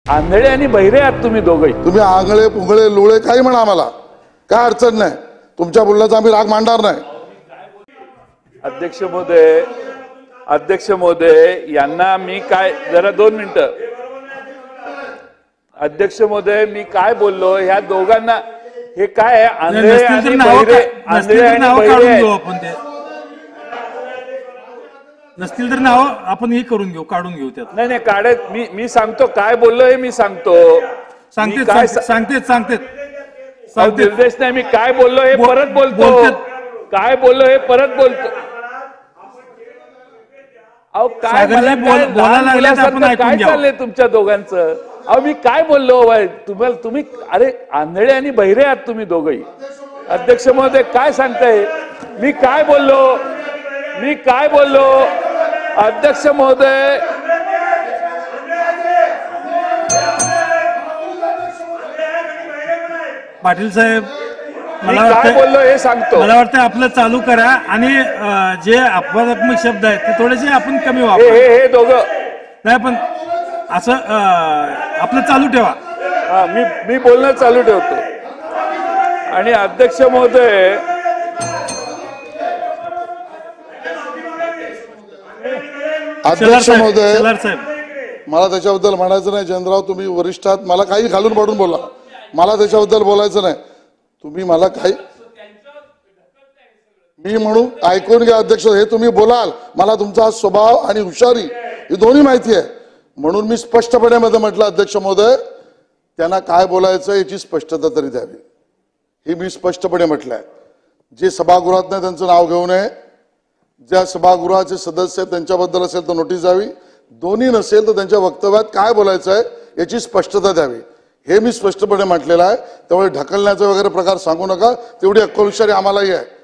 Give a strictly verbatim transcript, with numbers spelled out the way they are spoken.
आंधळे आणि बहिरे आहात तुम्ही दोघे. तुम्ही आंगळे पुंगळे लोळे काही म्हणा, आम्हाला काय अडचण नाही, तुमच्या बोलण्याचा आम्ही राग मांडणार नाही. अध्यक्ष महोदय अध्यक्ष महोदय यांना मी काय जरा दोन मिनिटं. अध्यक्ष महोदय मी काय बोललो ह्या दोघांना हे काय आंधळे आणि बहिरे आंधळे आणि बहिरे नसतील तर नाव आपण हे करून घेऊ, काढून घेऊ त्यात. नाही नाही काढत मी मी सांगतो काय बोललो हे मी सांगतो. सांगते काय सांगते सांगते निर्देश नाही मी काय बोललो हे परत बोलतो. काय बोललो हे परत बोलतो. अहो काय मला काय चाललंय तुमच्या दोघांचं. अहो मी काय बोललो तुम्हाला तुम्ही अरे आंधळे आणि बहिरे आहात तुम्ही दोघंही. अध्यक्ष महोदय काय सांगताय मी काय बोललो मी काय बोललो अध्यक्ष महोदय. पाटील साहेब मला काय बोललो हे सांगतो. मला वाटतं आपलं चालू करा आणि जे अपवादात्मक शब्द आहेत ते थोडेसे आपण कमी वापरू. हे हे दोघं नाही पण असं आपलं चालू ठेवा. हा मी मी बोलणं चालू ठेवतो. आणि अध्यक्ष महोदय अध्यक्ष महोदय मला त्याच्याबद्दल म्हणायचं नाही. जयंतराव तुम्ही वरिष्ठ आहात, मला काही घालून पाडून बोला, मला त्याच्याबद्दल बोलायचं नाही. तुम्ही मला काही मी म्हणू ऐकून घ्या अध्यक्ष, हे तुम्ही बोलाल मला तुमचा स्वभाव आणि हुशारी ही दोन्ही माहिती आहे. म्हणून मी स्पष्टपणे मध्ये म्हटलं अध्यक्ष महोदय त्यांना काय बोलायचं याची स्पष्टता तरी द्यावी, हे मी स्पष्टपणे म्हटलंय. जे सभागृहात नाही त्यांचं नाव घेऊ नये, ज्या सभागृहाचे सदस्य त्यांच्याबद्दल असेल तर नोटीस द्यावी, दोन्ही नसेल तर त्यांच्या वक्तव्यात काय बोलायचं आहे याची स्पष्टता द्यावी, हे मी स्पष्टपणे म्हटलेलं आहे. त्यामुळे ढकलण्याचा वगैरे प्रकार सांगू नका, तेवढी अक्कल हुशारी आम्हालाही आहे.